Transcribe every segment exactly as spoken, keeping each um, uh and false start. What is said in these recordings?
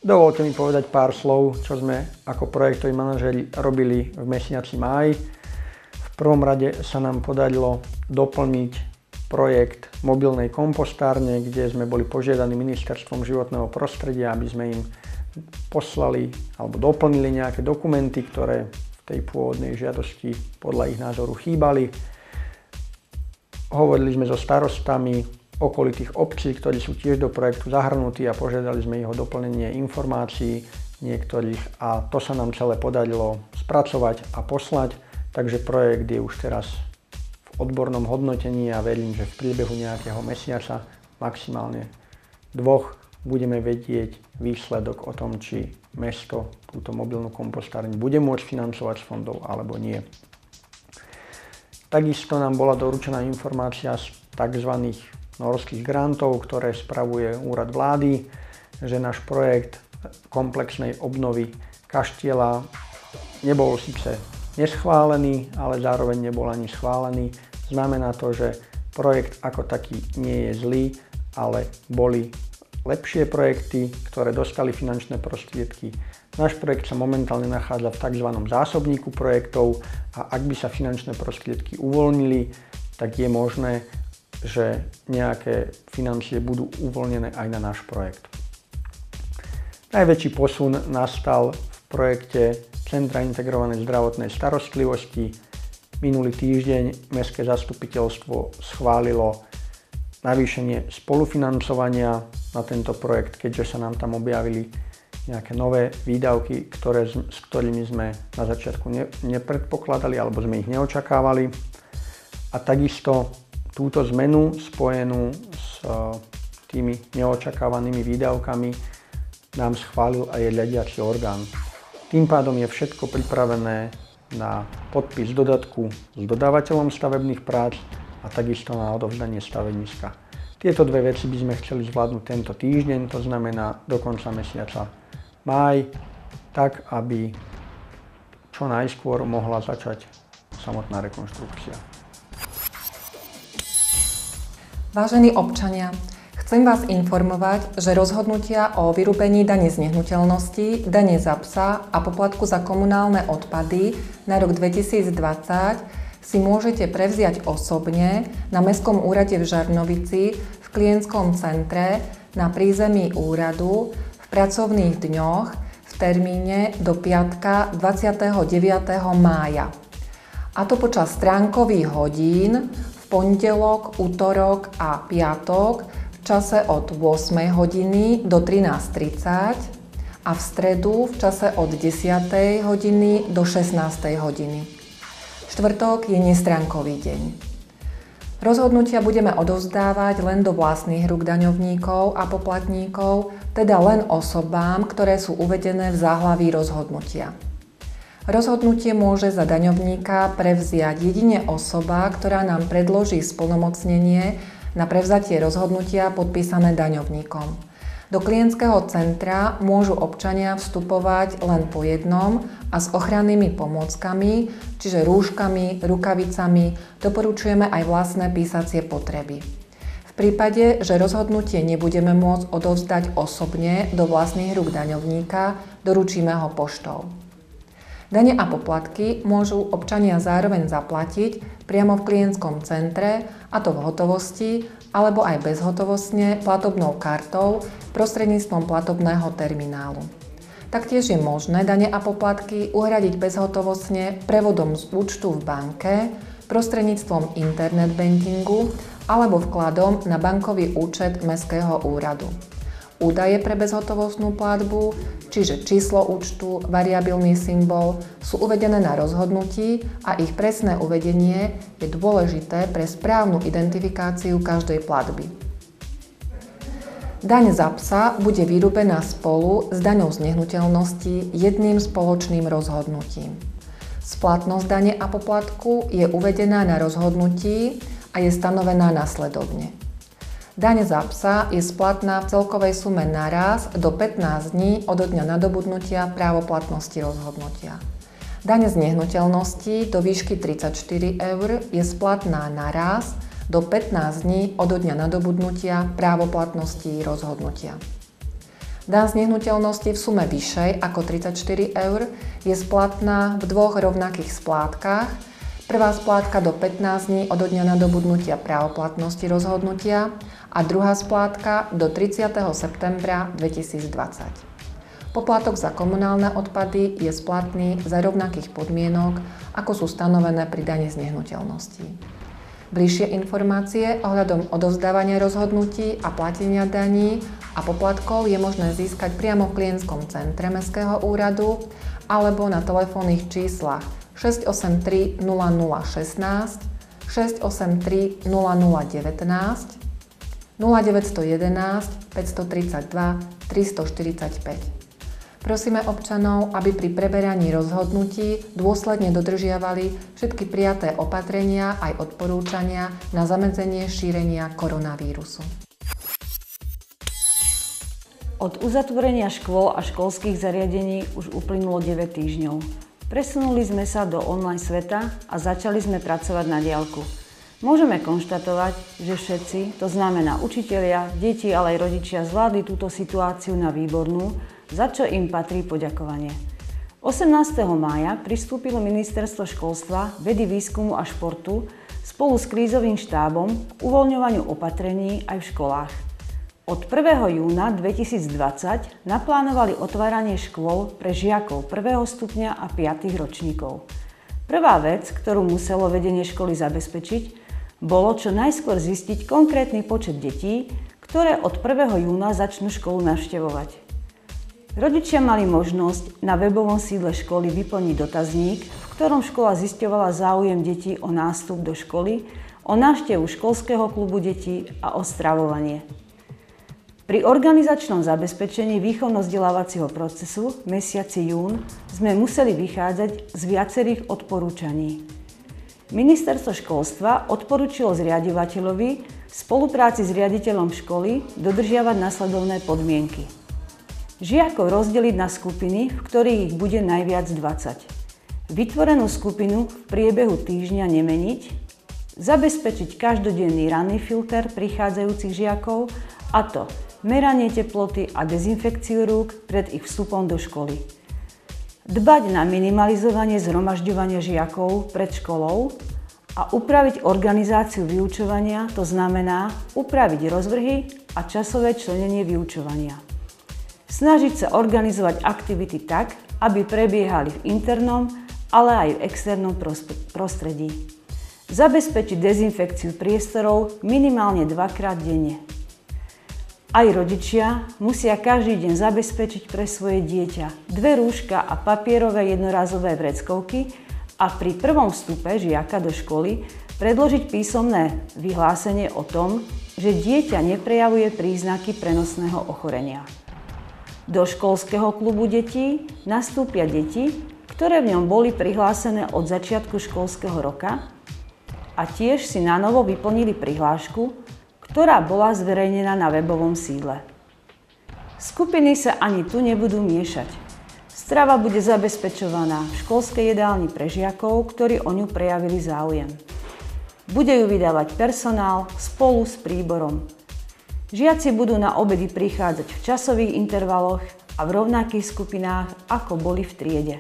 Dovolte mi povedať pár slov, čo sme ako projektoví manažéri robili v mesiaci máj. V prvom rade sa nám podarilo doplniť projekt mobilnej kompostárne, kde sme boli požiadaní Ministerstvom životného prostredia, aby sme im poslali alebo doplnili nejaké dokumenty, ktoré v tej pôvodnej žiadosti podľa ich názoru chýbali. Hovorili sme so starostami okolitých obcí, ktorí sú tiež do projektu zahrnutí a požiadali sme ich o doplnenie informácií niektorých a to sa nám celé podarilo spracovať a poslať, takže projekt je už teraz v odbornom hodnotení a verím, že v priebehu nejakého mesiaca, maximálne dvoch, budeme vedieť výsledok o tom, či mesto túto mobilnú kompostárň bude môcť financovať z fondov alebo nie. Takisto nám bola doručená informácia z tzv. Norských grantov, ktoré spravuje úrad vlády, že náš projekt komplexnej obnovy kaštieľa nebol síce neschválený, ale zároveň nebol ani schválený. Znamená to, že projekt ako taký nie je zlý, ale boli lepšie projekty, ktoré dostali finančné prostriedky. Náš projekt sa momentálne nachádza v tzv. Zásobníku projektov a ak by sa finančné prostriedky uvoľnili, tak je možné, že nejaké financie budú uvoľnené aj na náš projekt. Najväčší posun nastal v projekte Centra integrovanej zdravotnej starostlivosti. Minulý týždeň Mestské zastupiteľstvo schválilo navýšenie spolufinancovania na tento projekt, keďže sa nám tam objavili nejaké nové výdavky, ktoré, s ktorými sme na začiatku ne, nepredpokladali alebo sme ich neočakávali. A takisto túto zmenu spojenú s tými neočakávanými výdavkami nám schválil aj riadiaci orgán. Tým pádom je všetko pripravené na podpis dodatku s dodávateľom stavebných prác a takisto na odovzdanie stavebniska. Tieto dve veci by sme chceli zvládnuť tento týždeň, to znamená do konca mesiaca máj, tak aby čo najskôr mohla začať samotná rekonštrukcia. Vážení občania, chcem vás informovať, že rozhodnutia o vyrúbení dane z nehnuteľnosti, dane za psa a poplatku za komunálne odpady na rok dvetisícdvadsať si môžete prevziať osobne na Mestskom úrade v Žarnovici v klientskom centre na prízemí úradu v pracovných dňoch v termíne do piatka dvadsiateho deviateho mája. A to počas stránkových hodín v pondelok, utorok a piatok v čase od ôsmej hodiny do trinásť tridsať a v stredu v čase od desiatej hodiny do šestnástej hodiny. Štvrtok je nestránkový deň. Rozhodnutia budeme odovzdávať len do vlastných rúk daňovníkov a poplatníkov, teda len osobám, ktoré sú uvedené v záhlaví rozhodnutia. Rozhodnutie môže za daňovníka prevziať jedine osoba, ktorá nám predloží splnomocnenie na prevzatie rozhodnutia podpísané daňovníkom. Do klientského centra môžu občania vstupovať len po jednom a s ochrannými pomôckami, čiže rúškami, rukavicami, doporučujeme aj vlastné písacie potreby. V prípade, že rozhodnutie nebudeme môcť odovzdať osobne do vlastných rúk daňovníka, doručíme ho poštou. Dane a poplatky môžu občania zároveň zaplatiť priamo v klientskom centre, a to v hotovosti, alebo aj bezhotovostne platobnou kartou prostredníctvom platobného terminálu. Taktiež je možné dane a poplatky uhradiť bezhotovostne prevodom z účtu v banke, prostredníctvom internet bankingu alebo vkladom na bankový účet Mestského úradu. Údaje pre bezhotovostnú platbu, čiže číslo účtu, variabilný symbol, sú uvedené na rozhodnutí a ich presné uvedenie je dôležité pre správnu identifikáciu každej platby. Daň za psa bude vyrúbená spolu s daňou z nehnuteľnosti jedným spoločným rozhodnutím. Splatnosť dane a poplatku je uvedená na rozhodnutí a je stanovená nasledovne. Daň za psa je splatná v celkovej sume naraz do pätnásť dní od dňa nadobudnutia právoplatnosti rozhodnutia. Daň z nehnuteľnosti do výšky tridsaťštyri eur je splatná naraz do pätnásť dní od dňa nadobudnutia právoplatnosti rozhodnutia. Daň z nehnuteľnosti v sume vyššej ako tridsaťštyri eur je splatná v dvoch rovnakých splátkach. Prvá splátka do pätnásť dní odo dňa nadobudnutia právoplatnosti rozhodnutia a druhá splátka do tridsiateho septembra dvetisícdvadsať. Poplatok za komunálne odpady je splatný za rovnakých podmienok, ako sú stanovené pri dani z nehnuteľností. Bližšie informácie ohľadom odovzdávania rozhodnutí a platenia daní a poplatkov je možné získať priamo v klientskom centre Mestského úradu alebo na telefónnych číslach šesť osem tri nula nula šestnásť, šesť osem tri nula nula devätnásť, nula deväť jeden jeden, päť tri dva, tri štyri päť. Prosíme občanov, aby pri preberaní rozhodnutí dôsledne dodržiavali všetky prijaté opatrenia aj odporúčania na zamedzenie šírenia koronavírusu. Od uzatvorenia škôl a školských zariadení už uplynulo deväť týždňov. Presunuli sme sa do online sveta a začali sme pracovať na diaľku. Môžeme konštatovať, že všetci, to znamená učitelia, deti, ale aj rodičia, zvládli túto situáciu na výbornú, za čo im patrí poďakovanie. osemnásteho mája pristúpilo Ministerstvo školstva, vedy, výskumu a športu spolu s krízovým štábom k uvoľňovaniu opatrení aj v školách. Od prvého júna dvetisícdvadsať naplánovali otváranie škôl pre žiakov prvého stupňa a piatych ročníkov. Prvá vec, ktorú muselo vedenie školy zabezpečiť, bolo čo najskôr zistiť konkrétny počet detí, ktoré od prvého júna začnú školu navštevovať. Rodičia mali možnosť na webovom sídle školy vyplniť dotazník, v ktorom škola zisťovala záujem detí o nástup do školy, o návštevu školského klubu detí a o stravovanie. Pri organizačnom zabezpečení výchovno-vzdelávacieho procesu v mesiaci jún sme museli vychádzať z viacerých odporúčaní. Ministerstvo školstva odporúčilo zriaďovateľovi v spolupráci s riaditeľom školy dodržiavať nasledovné podmienky. Žiakov rozdeliť na skupiny, v ktorých ich bude najviac dvadsať. Vytvorenú skupinu v priebehu týždňa nemeniť. Zabezpečiť každodenný ranný filter prichádzajúcich žiakov, a to meranie teploty a dezinfekciu rúk pred ich vstupom do školy. Dbať na minimalizovanie zhromažďovania žiakov pred školou a upraviť organizáciu vyučovania, to znamená upraviť rozvrhy a časové členenie vyučovania. Snažiť sa organizovať aktivity tak, aby prebiehali v internom, ale aj v externom prostredí. Zabezpečiť dezinfekciu priestorov minimálne dvakrát denne. Aj rodičia musia každý deň zabezpečiť pre svoje dieťa dve rúška a papierové jednorazové vreckovky a pri prvom vstupe žiaka do školy predložiť písomné vyhlásenie o tom, že dieťa neprejavuje príznaky prenosného ochorenia. Do školského klubu detí nastúpia deti, ktoré v ňom boli prihlásené od začiatku školského roka a tiež si na novo vyplnili prihlášku, ktorá bola zverejnená na webovom sídle. Skupiny sa ani tu nebudú miešať. Strava bude zabezpečovaná v školskej jedálni pre žiakov, ktorí o ňu prejavili záujem. Bude ju vydávať personál spolu s príborom. Žiaci budú na obedy prichádzať v časových intervaloch a v rovnakých skupinách, ako boli v triede.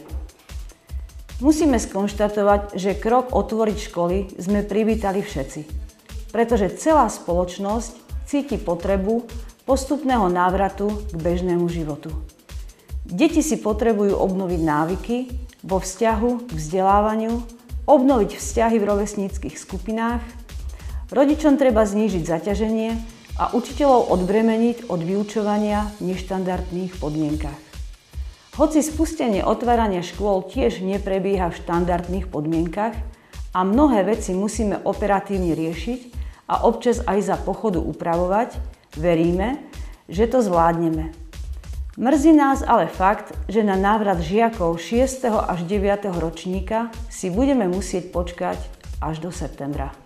Musíme skonštatovať, že krok otvoriť školy sme privítali všetci, pretože celá spoločnosť cíti potrebu postupného návratu k bežnému životu. Deti si potrebujú obnoviť návyky vo vzťahu k vzdelávaniu, obnoviť vzťahy v rovesníckych skupinách, rodičom treba znížiť zaťaženie a učiteľov odbremeniť od vyučovania v neštandardných podmienkach. Hoci spustenie otvárania škôl tiež neprebieha v štandardných podmienkach a mnohé veci musíme operatívne riešiť a občas aj za pochodu upravovať, veríme, že to zvládneme. Mrzí nás ale fakt, že na návrat žiakov šiesteho až deviateho ročníka si budeme musieť počkať až do septembra.